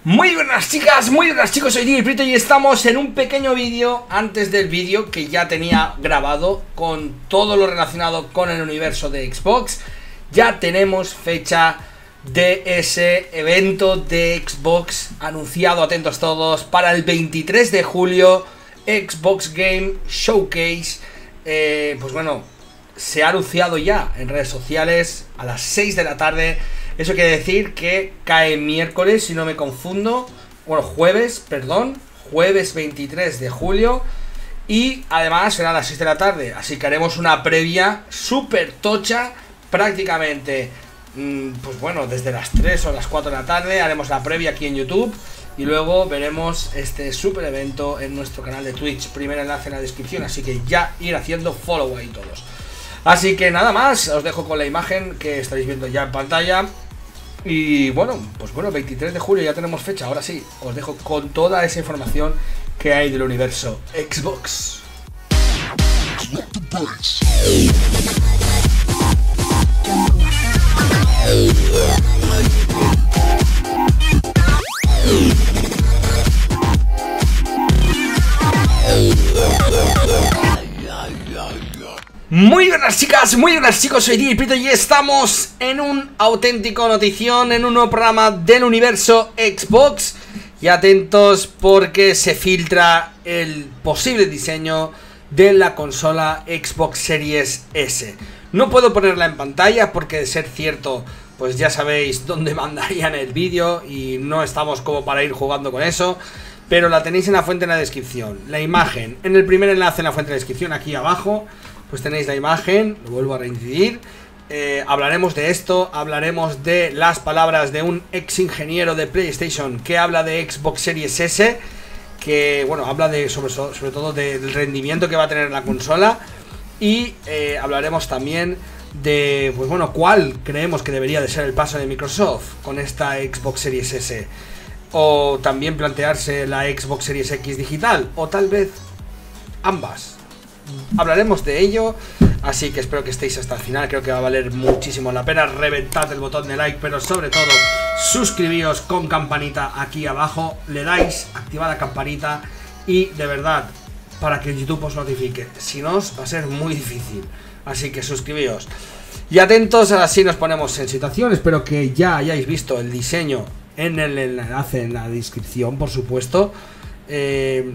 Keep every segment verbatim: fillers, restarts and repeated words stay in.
Muy buenas chicas, muy buenas chicos, soy DJPrieto y estamos en un pequeño vídeo antes del vídeo que ya tenía grabado con todo lo relacionado con el universo de Xbox. Ya tenemos fecha de ese evento de Xbox anunciado, atentos todos, para el veintitrés de julio, Xbox Game Showcase. eh, Pues bueno, se ha anunciado ya en redes sociales a las seis de la tarde. Eso quiere decir que cae miércoles, si no me confundo. Bueno, jueves, perdón. Jueves veintitrés de julio. Y además será a las seis de la tarde. Así que haremos una previa súper tocha. Prácticamente, mmm, pues bueno, desde las tres o las cuatro de la tarde. Haremos la previa aquí en YouTube. Y luego veremos este súper evento en nuestro canal de Twitch. Primer enlace en la descripción. Así que ya ir haciendo follow ahí todos. Así que nada más, os dejo con la imagen que estáis viendo ya en pantalla. Y bueno, pues bueno, veintitrés de julio ya tenemos fecha. Ahora sí, os dejo con toda esa información que hay del universo Xbox. Muy buenas chicas, muy buenas chicos, soy DJPrieto y estamos en un auténtico notición, en un nuevo programa del universo Xbox. Y atentos porque se filtra el posible diseño de la consola Xbox Series S. No puedo ponerla en pantalla porque, de ser cierto, pues ya sabéis dónde mandarían el vídeo y no estamos como para ir jugando con eso. Pero la tenéis en la fuente en la descripción, la imagen, en el primer enlace en la fuente de la descripción, aquí abajo. Pues tenéis la imagen, lo vuelvo a reincidir. eh, Hablaremos de esto, hablaremos de las palabras de un ex ingeniero de PlayStation que habla de Xbox Series S, que bueno, habla de sobre, sobre todo del rendimiento que va a tener la consola. Y eh, hablaremos también de, pues bueno, cuál creemos que debería de ser el paso de Microsoft con esta Xbox Series S. O también plantearse la Xbox Series X digital, o tal vez ambas. Hablaremos de ello, así que espero que estéis hasta el final. Creo que va a valer muchísimo la pena. Reventad el botón de like, pero sobre todo suscribíos con campanita aquí abajo. Le dais, activad la campanita y de verdad, para que YouTube os notifique. Si no, os va a ser muy difícil, así que suscribíos. Y atentos, ahora sí nos ponemos en situación. Espero que ya hayáis visto el diseño en el enlace en la descripción, por supuesto. eh,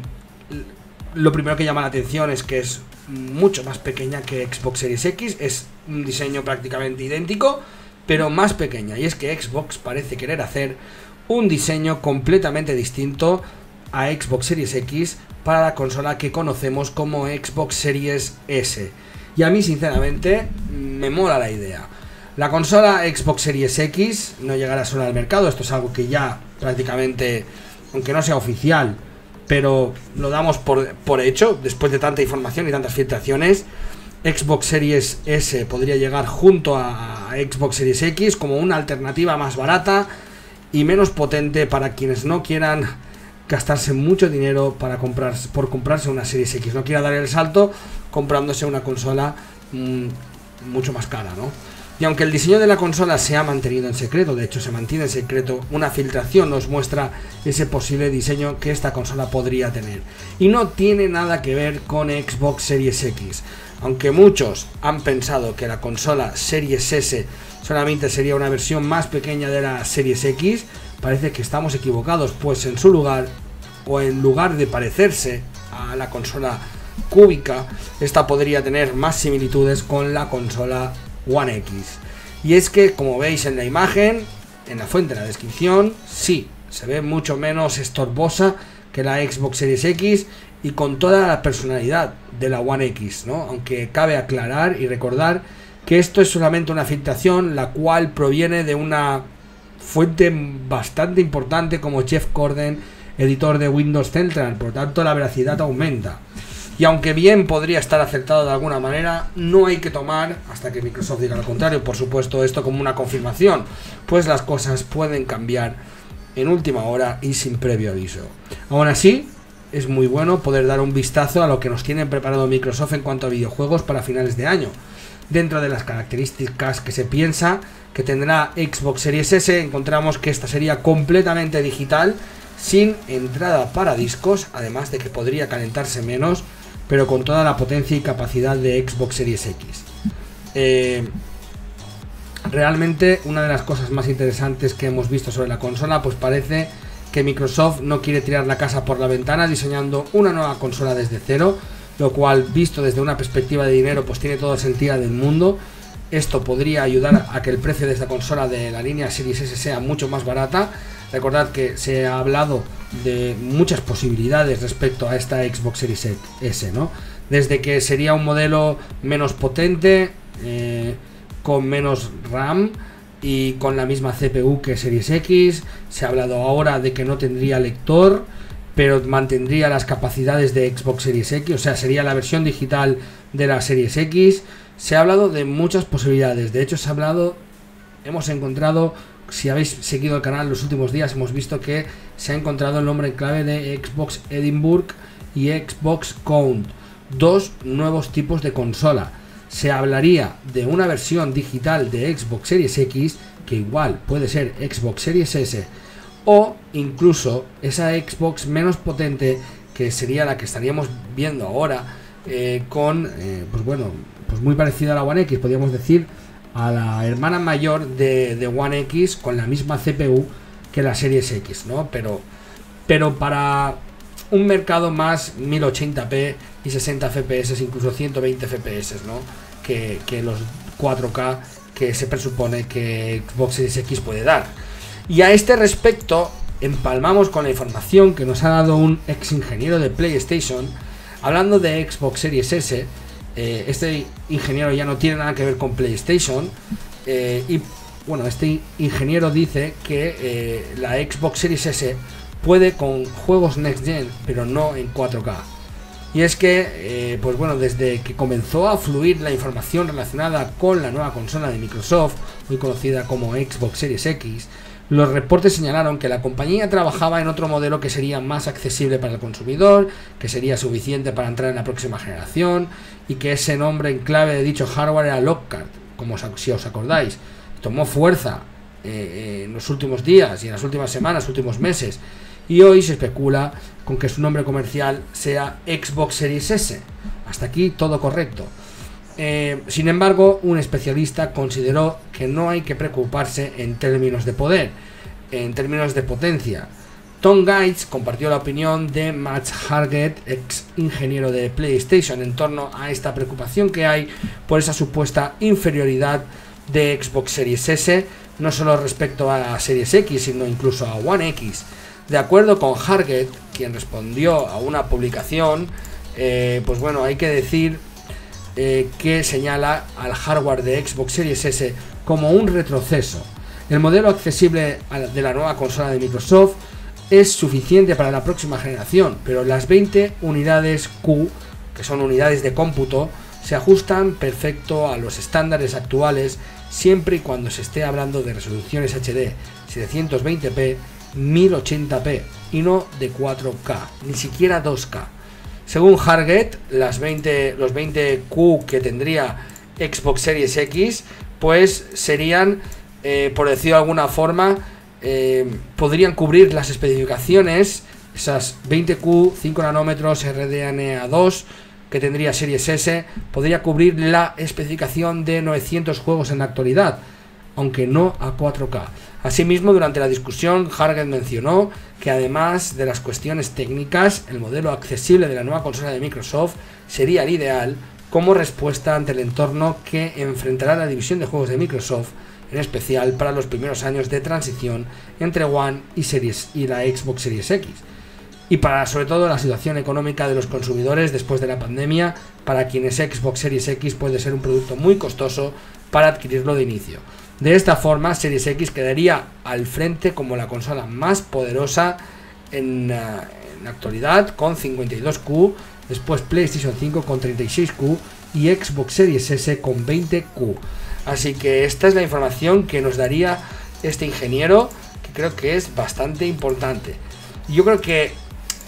Lo primero que llama la atención es que es mucho más pequeña que Xbox Series X. Es un diseño prácticamente idéntico, pero más pequeña. Y es que Xbox parece querer hacer un diseño completamente distinto a Xbox Series X para la consola que conocemos como Xbox Series S. Y a mí sinceramente me mola la idea. La consola Xbox Series X no llegará sola al mercado. Esto es algo que ya prácticamente, aunque no sea oficial, pero lo damos por, por hecho, después de tanta información y tantas filtraciones. Xbox Series S podría llegar junto a Xbox Series X como una alternativa más barata y menos potente para quienes no quieran gastarse mucho dinero para comprar, por comprarse una Series X. No quiera dar el salto comprándose una consola mmm, mucho más cara, ¿no? Y aunque el diseño de la consola se ha mantenido en secreto, de hecho se mantiene en secreto, una filtración nos muestra ese posible diseño que esta consola podría tener. Y no tiene nada que ver con Xbox Series X. Aunque muchos han pensado que la consola Series S solamente sería una versión más pequeña de la Series X, parece que estamos equivocados, pues en su lugar, o en lugar de parecerse a la consola cúbica, esta podría tener más similitudes con la consola One X. Y es que, como veis en la imagen, en la fuente de la descripción, sí, se ve mucho menos estorbosa que la Xbox Series X y con toda la personalidad de la One X, ¿no? Aunque cabe aclarar y recordar que esto es solamente una filtración, la cual proviene de una fuente bastante importante como Jeff Corden, editor de Windows Central, por lo tanto la veracidad aumenta. Y aunque bien podría estar acertado de alguna manera, no hay que tomar, hasta que Microsoft diga lo contrario, por supuesto, esto como una confirmación, pues las cosas pueden cambiar en última hora y sin previo aviso. Aún así, es muy bueno poder dar un vistazo a lo que nos tiene preparado Microsoft en cuanto a videojuegos para finales de año. Dentro de las características que se piensa que tendrá Xbox Series S, encontramos que esta sería completamente digital, sin entrada para discos, además de que podría calentarse menos, pero con toda la potencia y capacidad de Xbox Series X. Eh, realmente una de las cosas más interesantes que hemos visto sobre la consola, pues parece que Microsoft no quiere tirar la casa por la ventana diseñando una nueva consola desde cero, lo cual, visto desde una perspectiva de dinero, pues tiene todo el sentido del mundo. Esto podría ayudar a que el precio de esta consola de la línea Series S sea mucho más barata. Recordad que se ha hablado de muchas posibilidades respecto a esta Xbox Series S, ¿no? Desde que sería un modelo menos potente, eh, con menos RAM y con la misma C P U que Series X. Se ha hablado ahora de que no tendría lector, pero mantendría las capacidades de Xbox Series X, o sea, sería la versión digital de la Series X. Se ha hablado de muchas posibilidades. De hecho, se ha hablado, hemos encontrado, si habéis seguido el canal los últimos días, hemos visto que se ha encontrado el nombre en clave de Xbox Edinburgh y Xbox Count, dos nuevos tipos de consola. Se hablaría de una versión digital de Xbox Series X, que igual puede ser Xbox Series S, o incluso esa Xbox menos potente, que sería la que estaríamos viendo ahora, eh, con, eh, pues bueno, pues muy parecida a la One X, podríamos decir, a la hermana mayor de, de One X, con la misma C P U que la Series X, ¿no? Pero, pero para un mercado más mil ochenta p y sesenta F P S, incluso ciento veinte F P S, ¿no? Que, que los cuatro K que se presupone que Xbox Series X puede dar. Y a este respecto, empalmamos con la información que nos ha dado un ex ingeniero de PlayStation, hablando de Xbox Series S. Eh, este ingeniero ya no tiene nada que ver con PlayStation, eh, y bueno, este ingeniero dice que eh, la Xbox Series S puede con juegos Next Gen, pero no en cuatro K. Y es que, eh, pues bueno, desde que comenzó a fluir la información relacionada con la nueva consola de Microsoft, muy conocida como Xbox Series X, los reportes señalaron que la compañía trabajaba en otro modelo que sería más accesible para el consumidor, que sería suficiente para entrar en la próxima generación, y que ese nombre en clave de dicho hardware era Lockhart, como si os acordáis. Tomó fuerza eh, en los últimos días y en las últimas semanas, últimos meses, y hoy se especula con que su nombre comercial sea Xbox Series S. Hasta aquí todo correcto. Eh, sin embargo, un especialista consideró que no hay que preocuparse en términos de poder, en términos de potencia. Tom Gates compartió la opinión de Matt Hargett, ex ingeniero de PlayStation, en torno a esta preocupación que hay por esa supuesta inferioridad de Xbox Series S, no solo respecto a la Series X, sino incluso a One X. De acuerdo con Hargett, quien respondió a una publicación, eh, pues bueno, hay que decir Eh, que señala al hardware de Xbox Series S como un retroceso. El modelo accesible de la nueva consola de Microsoft es suficiente para la próxima generación, pero las veinte unidades Q, que son unidades de cómputo, se ajustan perfecto a los estándares actuales, siempre y cuando se esté hablando de resoluciones H D setecientos veinte p, mil ochenta p y no de cuatro K, ni siquiera dos K. Según Hargett, las veinte, los veinte Q que tendría Xbox Series X, pues serían, eh, por decirlo de alguna forma, eh, podrían cubrir las especificaciones, esas veinte Q, cinco nanómetros, R D N A dos que tendría Series S, podría cubrir la especificación de novecientos juegos en la actualidad, aunque no a cuatro K. Asimismo, durante la discusión, Hargett mencionó que además de las cuestiones técnicas, el modelo accesible de la nueva consola de Microsoft sería el ideal como respuesta ante el entorno que enfrentará la división de juegos de Microsoft, en especial para los primeros años de transición entre One y, series, y la Xbox Series X, y para sobre todo la situación económica de los consumidores después de la pandemia, para quienes Xbox Series X puede ser un producto muy costoso para adquirirlo de inicio. De esta forma, Series X quedaría al frente como la consola más poderosa en, uh, en la actualidad, con cincuenta y dos Q, después PlayStation cinco con treinta y seis Q y Xbox Series S con veinte Q. Así que esta es la información que nos daría este ingeniero, que creo que es bastante importante. Yo creo que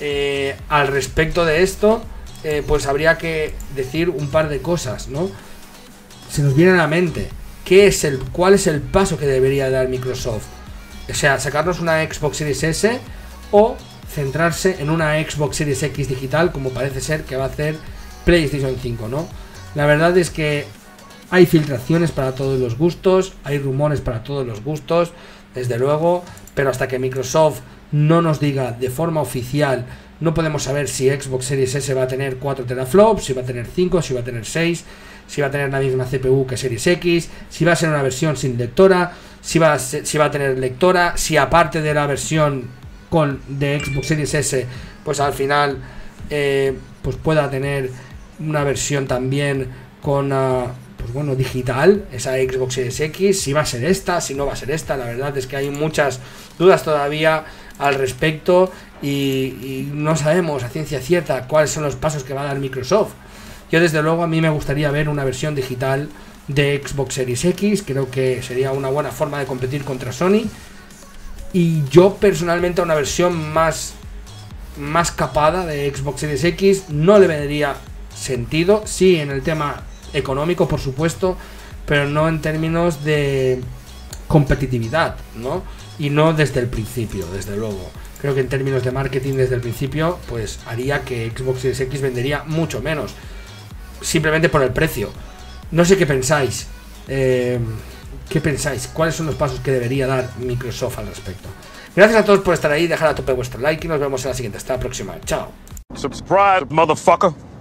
eh, al respecto de esto, eh, pues habría que decir un par de cosas, ¿no? Se nos viene a la mente, ¿qué es el, ¿cuál es el paso que debería dar Microsoft? O sea, sacarnos una Xbox Series S o centrarse en una Xbox Series X digital, como parece ser que va a hacer PlayStation cinco, ¿no? La verdad es que hay filtraciones para todos los gustos, hay rumores para todos los gustos, desde luego, pero hasta que Microsoft no nos diga de forma oficial, no podemos saber si Xbox Series S va a tener cuatro teraflops, si va a tener cinco, si va a tener seis, si va a tener la misma C P U que Series X, si va a ser una versión sin lectora, si va a, ser, si va a tener lectora, si aparte de la versión con de Xbox Series S, pues al final eh, pues pueda tener una versión también con uh, pues bueno, digital, esa Xbox Series X, si va a ser esta, si no va a ser esta. La verdad es que hay muchas dudas todavía al respecto y, y no sabemos a ciencia cierta cuáles son los pasos que va a dar Microsoft. Yo desde luego a mí me gustaría ver una versión digital de Xbox Series X, creo que sería una buena forma de competir contra Sony, y yo personalmente a una versión más, más capada de Xbox Series X no le vería sentido, sí en el tema económico por supuesto, pero no en términos de competitividad, ¿no? Y no desde el principio, desde luego. Creo que en términos de marketing desde el principio, pues haría que Xbox Series X vendería mucho menos, simplemente por el precio. No sé qué pensáis, eh, ¿qué pensáis? ¿Cuáles son los pasos que debería dar Microsoft al respecto? Gracias a todos por estar ahí, dejar a tope vuestro like y nos vemos en la siguiente. Hasta la próxima, chao. Subscribe, motherfucker.